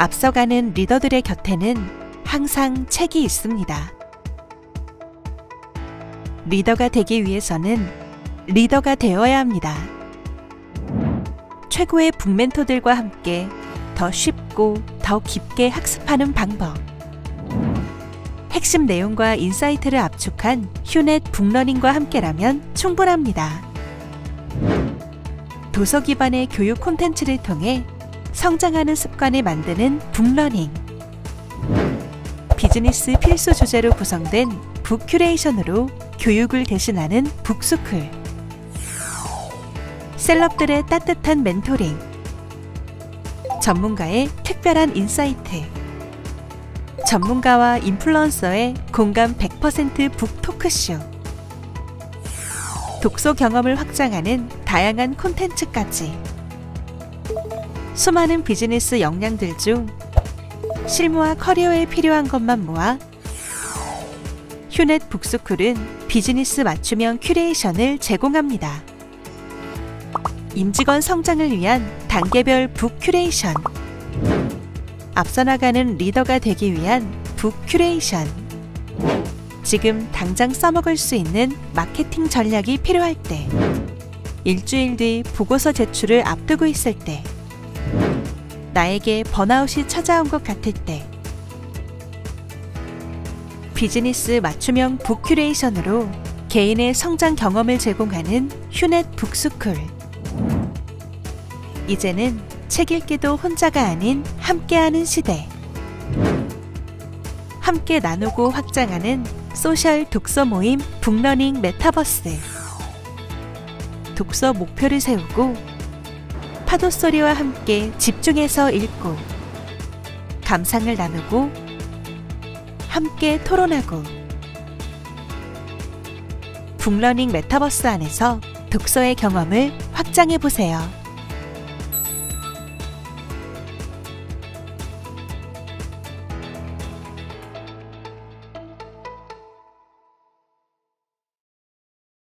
앞서가는 리더들의 곁에는 항상 책이 있습니다. 리더가 되기 위해서는 리더가 되어야 합니다. 최고의 북멘토들과 함께 더 쉽고 더 깊게 학습하는 방법. 핵심 내용과 인사이트를 압축한 휴넷 북러닝과 함께라면 충분합니다. 도서 기반의 교육 콘텐츠를 통해 성장하는 습관을 만드는 북러닝. 비즈니스 필수 주제로 구성된 북큐레이션으로 교육을 대신하는 북스쿨. 셀럽들의 따뜻한 멘토링. 전문가의 특별한 인사이트. 전문가와 인플루언서의 공감 100% 북토크쇼. 독서 경험을 확장하는 다양한 콘텐츠까지. 수많은 비즈니스 역량들 중 실무와 커리어에 필요한 것만 모아 휴넷 북스쿨은 비즈니스 맞춤형 큐레이션을 제공합니다. 임직원 성장을 위한 단계별 북큐레이션. 앞서 나가는 리더가 되기 위한 북큐레이션. 지금 당장 써먹을 수 있는 마케팅 전략이 필요할 때, 일주일 뒤 보고서 제출을 앞두고 있을 때, 나에게 번아웃이 찾아온 것 같을 때, 비즈니스 맞춤형 북큐레이션으로 개인의 성장 경험을 제공하는 휴넷 북스쿨. 이제는 책 읽기도 혼자가 아닌 함께하는 시대. 함께 나누고 확장하는 소셜 독서 모임 북러닝 메타버스. 독서 목표를 세우고 파도 소리와 함께 집중해서 읽고 감상을 나누고 함께 토론하고 북러닝 메타버스 안에서 독서의 경험을 확장해 보세요.